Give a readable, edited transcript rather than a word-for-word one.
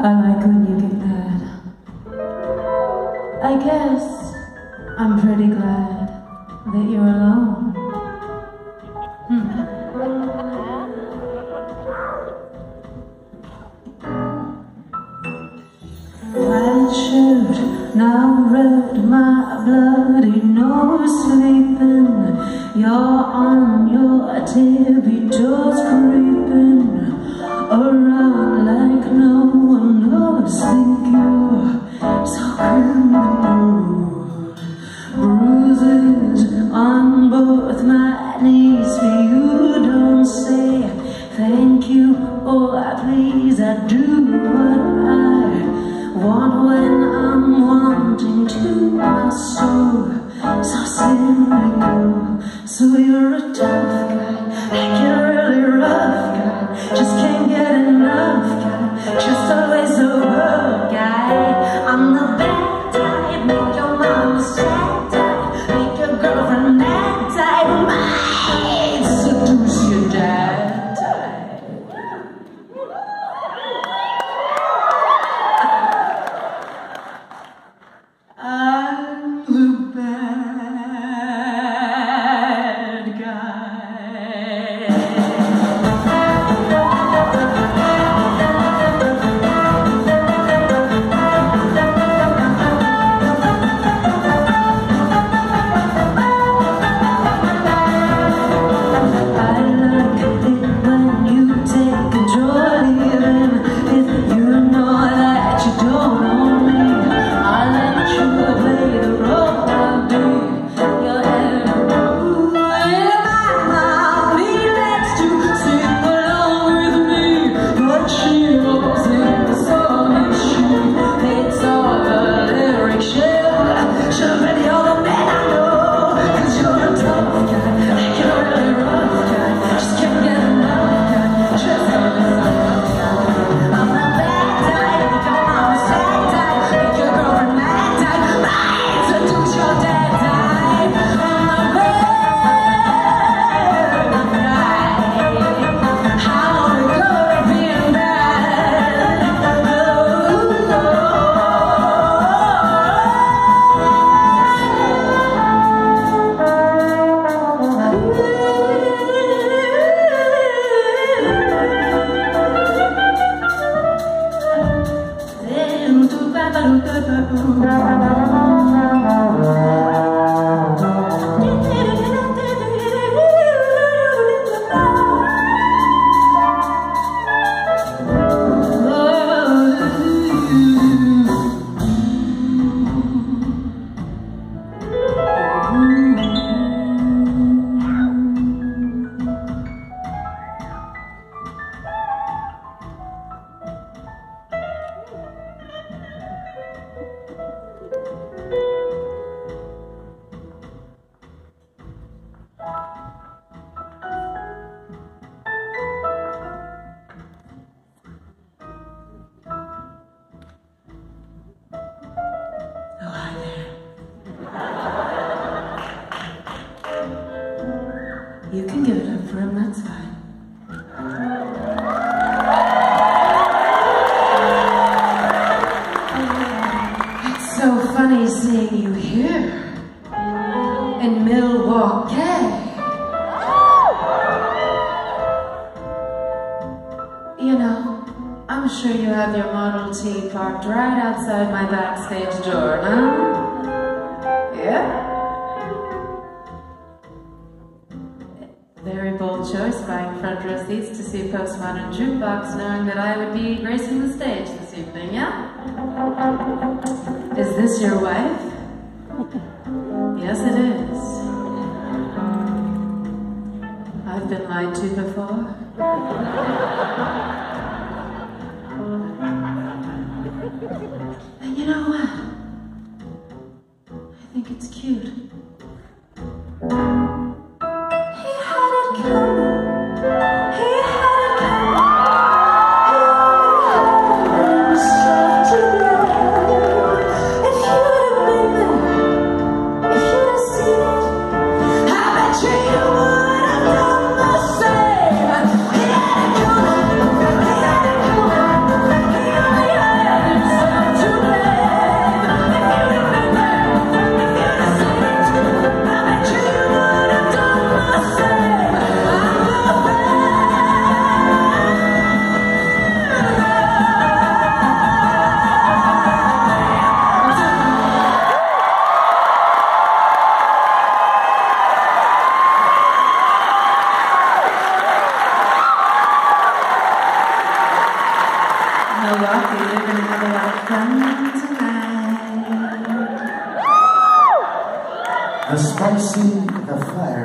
I like when you get mad. I guess I'm pretty glad that you're alone. White shirt, now red, my bloody nose sleeping. You're on your tippy toes creeping around like no one knows. Think you're so criminal. Bruises on both my knees for you. Don't say thank you or please. I do what I want when I'm wanting to. My soul so cynical. So you're a tough guy, like you're really rough guy. Just can't get enough guy, just always so rough guy. I'm the bad type, make your mama sad type, make your girlfriend mad type, might seduce your dad type. I'm the bad guy. I like it when you take control, even if you know that you don't own me. I let you play the role of being your hero. And my mommy likes to sing along with me, but she won't sing the song if she hates all the lyrics. She'll ready all the men I know, 'cause you're a tough guy, you're a really rough guy, just can't get enough guy, just always a rough guy. I'm the bad type, make your mama sad type, make your girlfriend mad type, might seduce your dad type. I'm the bad guy. How long we go to being bad? Oh, hi there. You can give it up for him, that's fine. It's so funny seeing you here in Milwaukee. You know, I'm sure you have your Model T parked right outside my backstage door, huh? Yeah? Very bold choice, buying front row seats to see Postmodern Jukebox, knowing that I would be gracing the stage this evening, yeah? Is this your wife? Yes, it is. I've been lied to before. And you know what? I think it's cute. He had it coming. He had it coming. He had himself together. If you'd have been there, if you'd have seen it, I bet you would have done the same. He had it coming. Milwaukee. You're going to have a lot of fun tonight. The spicy, the fire.